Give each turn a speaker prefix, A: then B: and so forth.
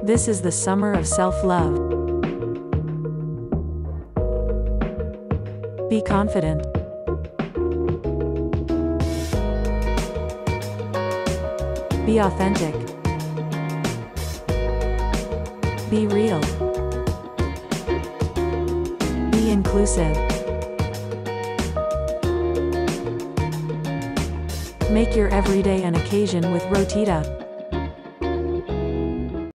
A: This is the summer of self-love. Be confident. Be authentic. Be real. Be inclusive. Make your everyday an occasion with Rotita.